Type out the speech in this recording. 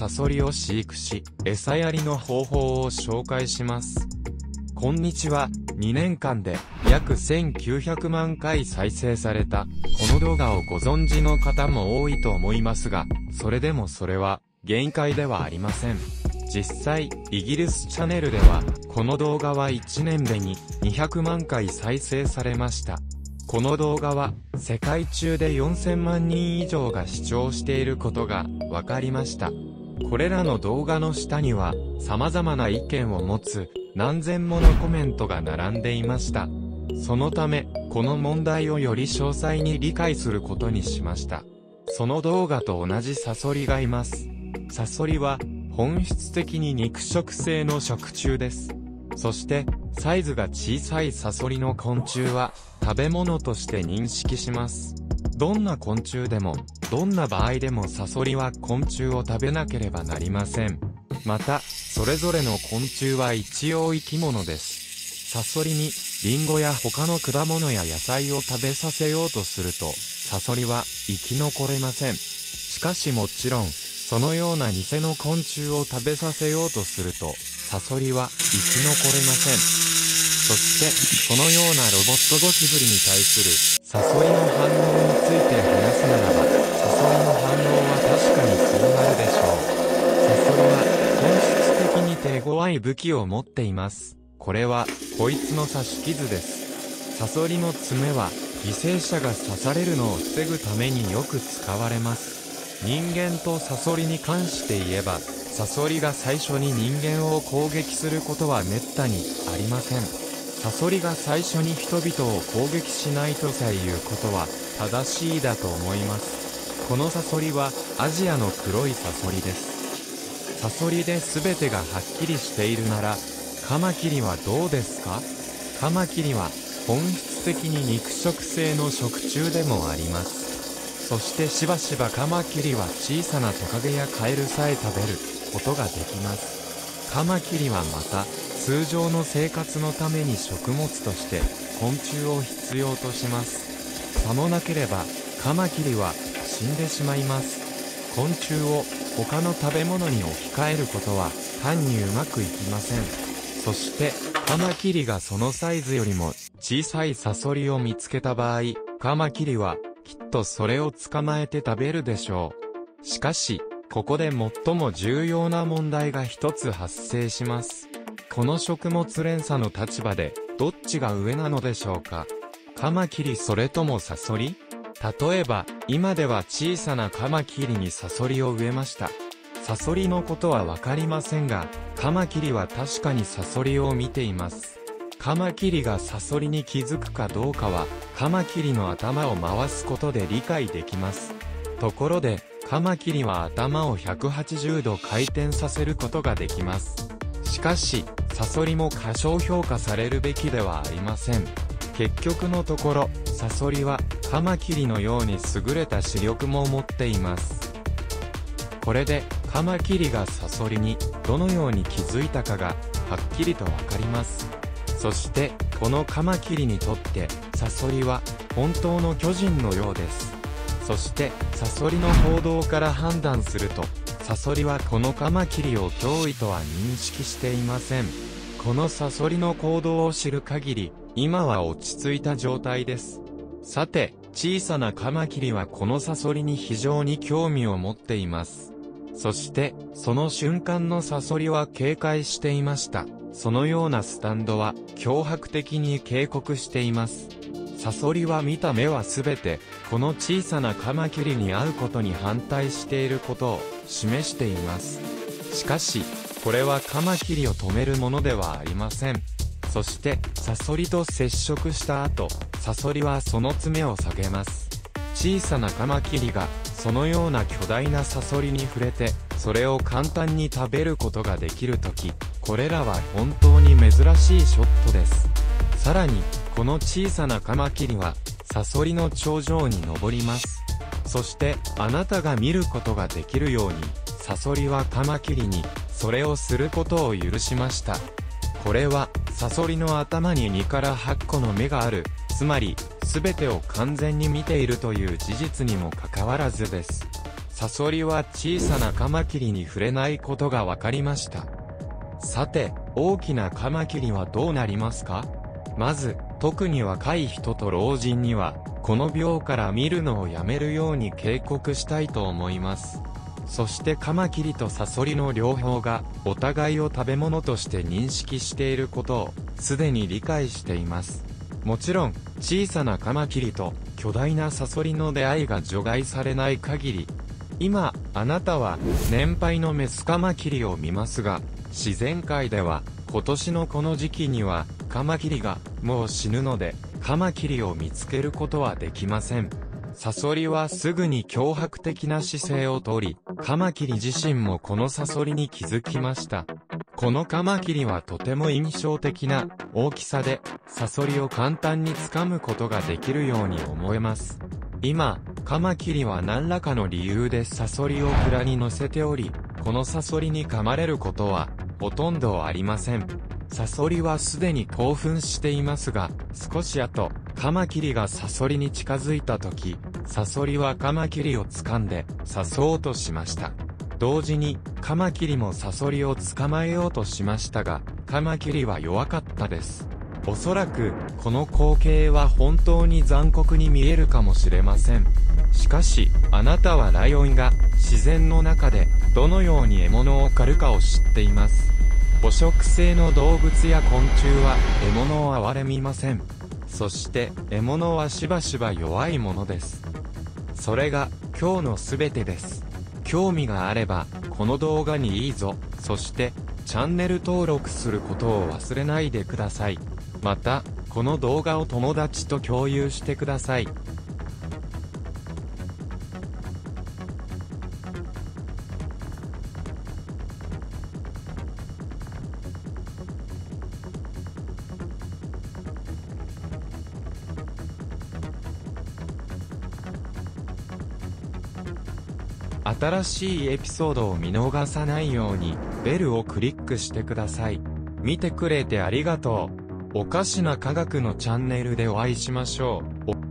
サソリを飼育し、餌やりの方法を紹介します。こんにちは。2年間で約1900万回再生された、この動画をご存知の方も多いと思いますが、それでもそれは限界ではありません。実際、イギリスチャンネルでは、この動画は1年でに200万回再生されました。この動画は、世界中で4000万人以上が視聴していることが分かりました。これらの動画の下には、様々な意見を持つ何千ものコメントが並んでいました。そのため、この問題をより詳細に理解することにしました。その動画と同じサソリがいます。サソリは、本質的に肉食性の食虫です。そして、サイズが小さいサソリの昆虫は、食べ物として認識します。どんな昆虫でも、どんな場合でもサソリは昆虫を食べなければなりません。また、それぞれの昆虫は一応生き物です。サソリに、リンゴや他の果物や野菜を食べさせようとすると、サソリは生き残れません。しかしもちろん、そのような偽の昆虫を食べさせようとすると、サソリは生き残れません。そして、このようなロボットゴキブリに対するサソリの反応について話すならば、サソリの反応は確かにそうなるでしょう。サソリは本質的に手強い武器を持っています。これは、こいつの刺し傷です。サソリの爪は、犠牲者が刺されるのを防ぐためによく使われます。人間とサソリに関して言えば、サソリが最初に人間を攻撃することは滅多にありません。サソリが最初に人々を攻撃しないとさえ言うことは正しいだと思います。このサソリはアジアの黒いサソリです。サソリで全てがはっきりしているなら、カマキリはどうですか？カマキリは本質的に肉食性の食虫でもあります。そしてしばしばカマキリは小さなトカゲやカエルさえ食べることができます。カマキリはまた、通常の生活のために食物として昆虫を必要とします。さもなければ、カマキリは死んでしまいます。昆虫を他の食べ物に置き換えることは単にうまくいきません。そして、カマキリがそのサイズよりも小さいサソリを見つけた場合、カマキリはきっとそれを捕まえて食べるでしょう。しかし、ここで最も重要な問題が一つ発生します。この食物連鎖の立場で、どっちが上なのでしょうか。カマキリそれともサソリ？例えば、今では小さなカマキリにサソリを植えました。サソリのことはわかりませんが、カマキリは確かにサソリを見ています。カマキリがサソリに気づくかどうかは、カマキリの頭を回すことで理解できます。ところで、カマキリは頭を180度回転させることができます。しかし、サソリも過小評価されるべきではありません。結局のところ、サソリはカマキリのように優れた視力も持っています。これで、カマキリがサソリにどのように気づいたかがはっきりとわかります。そして、このカマキリにとって、サソリは本当の巨人のようです。そして、サソリの行動から判断すると、サソリはこのカマキリを脅威とは認識していません。このサソリの行動を知る限り、今は落ち着いた状態です。さて、小さなカマキリはこのサソリに非常に興味を持っています。そして、その瞬間のサソリは警戒していました。そのようなスタンドは脅迫的に警告しています。サソリは見た目はすべて、この小さなカマキリに会うことに反対していることを示しています。しかし、これはカマキリを止めるものではありません。そして、サソリと接触した後、サソリはその爪を下げます。小さなカマキリが、そのような巨大なサソリに触れて、それを簡単に食べることができるとき、これらは本当に珍しいショットです。さらに、この小さなカマキリは、サソリの頂上に登ります。そして、あなたが見ることができるように、サソリはカマキリに、それをすることを許しました。これは、サソリの頭に2から8個の目がある、つまり、すべてを完全に見ているという事実にもかかわらずです。ササソリは小さなカマキリに触れないことが分かりました。さて、大きなカマキリはどうなりますか？まず、特に若い人と老人には、この秒から見るのをやめるように警告したいと思います。そしてカマキリとサソリの両方が、お互いを食べ物として認識していることを、すでに理解しています。もちろん、小さなカマキリと巨大なサソリの出会いが除外されない限り、今、あなたは年配のメスカマキリを見ますが、自然界では今年のこの時期にはカマキリがもう死ぬので、カマキリを見つけることはできません。サソリはすぐに脅迫的な姿勢をとり、カマキリ自身もこのサソリに気づきました。このカマキリはとても印象的な大きさで、サソリを簡単に掴むことができるように思えます。今、カマキリは何らかの理由でサソリを蔵に乗せており、このサソリに噛まれることはほとんどありません。サソリはすでに興奮していますが、少し後、カマキリがサソリに近づいた時、サソリはカマキリを掴んで刺そうとしました。同時に、カマキリもサソリを捕まえようとしましたが、カマキリは弱かったです。おそらく、この光景は本当に残酷に見えるかもしれません。しかし、あなたはライオンが自然の中でどのように獲物を狩るかを知っています。捕食性の動物や昆虫は獲物を憐れみません。そして獲物はしばしば弱いものです。それが今日のすべてです。興味があればこの動画にいいぞ、そしてチャンネル登録することを忘れないでください。また、この動画を友達と共有してください。新しいエピソードを見逃さないように、ベルをクリックしてください。見てくれてありがとう。おかしな科学のチャンネルでお会いしましょう。